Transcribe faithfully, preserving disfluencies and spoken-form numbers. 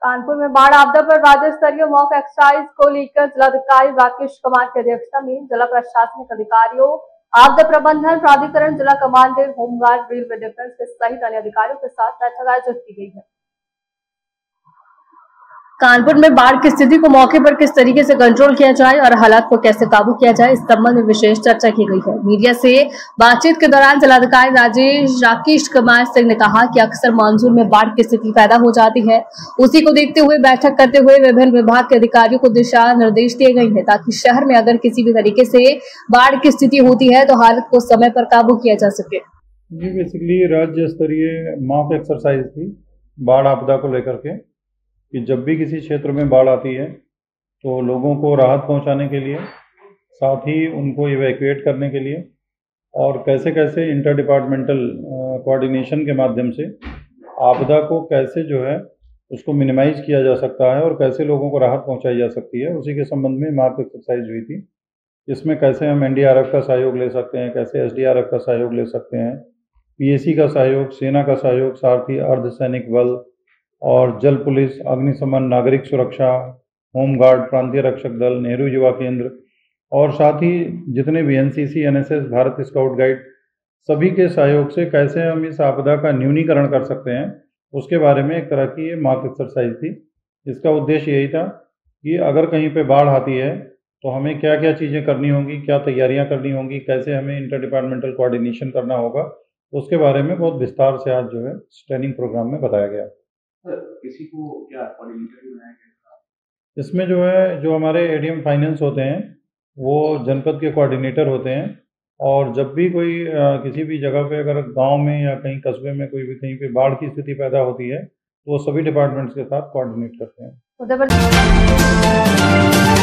कानपुर में बाढ़ आपदा पर राज्य स्तरीय मॉक एक्सरसाइज को लेकर जिलाधिकारी राकेश कुमार की अध्यक्षता में जिला प्रशासनिक अधिकारियों, आपदा प्रबंधन प्राधिकरण, जिला कमांडेंट, होमगार्ड, रेलवे डिफेंस के सहित अन्य अधिकारियों के साथ बैठक आयोजित की गई है। कानपुर में बाढ़ की स्थिति को मौके पर किस तरीके से कंट्रोल किया जाए और हालात को कैसे काबू किया जाए, इस संबंध में विशेष चर्चा की गई है। मीडिया से बातचीत के दौरान जिलाधिकारी राजेश राकेश कुमार सिंह ने कहा कि अक्सर मानसून में बाढ़ की स्थिति पैदा हो जाती है। उसी को देखते हुए बैठक करते हुए विभिन्न विभाग के अधिकारियों को दिशा निर्देश दिए गए हैं ताकि शहर में अगर किसी भी तरीके से बाढ़ की स्थिति होती है तो हालत को समय पर काबू किया जा सके। जी बेसिकली राज्य स्तरीय मॉक एक्सरसाइज थी बाढ़ आपदा को लेकर के कि जब भी किसी क्षेत्र में बाढ़ आती है तो लोगों को राहत पहुंचाने के लिए, साथ ही उनको इवैक्यूएट करने के लिए और कैसे कैसे इंटर डिपार्टमेंटल कोऑर्डिनेशन के माध्यम से आपदा को कैसे जो है उसको मिनिमाइज किया जा सकता है और कैसे लोगों को राहत पहुंचाई जा सकती है, उसी के संबंध में मार्क एक्सरसाइज हुई थी। इसमें कैसे हम एन डी आर एफ का सहयोग ले सकते हैं, कैसे एस डी आर एफ का सहयोग ले सकते हैं, पी ए सी का सहयोग, सेना का सहयोग, साथ ही अर्धसैनिक बल और जल पुलिस, अग्निशमन, नागरिक सुरक्षा, होमगार्ड, प्रांतीय रक्षक दल, नेहरू युवा केंद्र और साथ ही जितने भी N C C, N S S, Bharat scout guide, सभी के सहयोग से कैसे हम इस आपदा का न्यूनीकरण कर सकते हैं, उसके बारे में एक तरह की ये मॉक एक्सरसाइज थी। इसका उद्देश्य यही था कि अगर कहीं पे बाढ़ आती है तो हमें क्या क्या चीज़ें करनी होंगी, क्या तैयारियां करनी होंगी, कैसे हमें इंटर डिपार्टमेंटल कोऑर्डिनेशन करना होगा, उसके बारे में बहुत विस्तार से आज जो है ट्रेनिंग प्रोग्राम में बताया गया। किसी को क्या कोऑर्डिनेटर भी बनाया गया? इसमें जो है जो हमारे ए डी एम फाइनेंस होते हैं वो जनपद के कोऑर्डिनेटर होते हैं और जब भी कोई आ, किसी भी जगह पे अगर गांव में या कहीं कस्बे में कोई भी कहीं पे बाढ़ की स्थिति पैदा होती है तो वो सभी डिपार्टमेंट्स के साथ कोऑर्डिनेट करते हैं।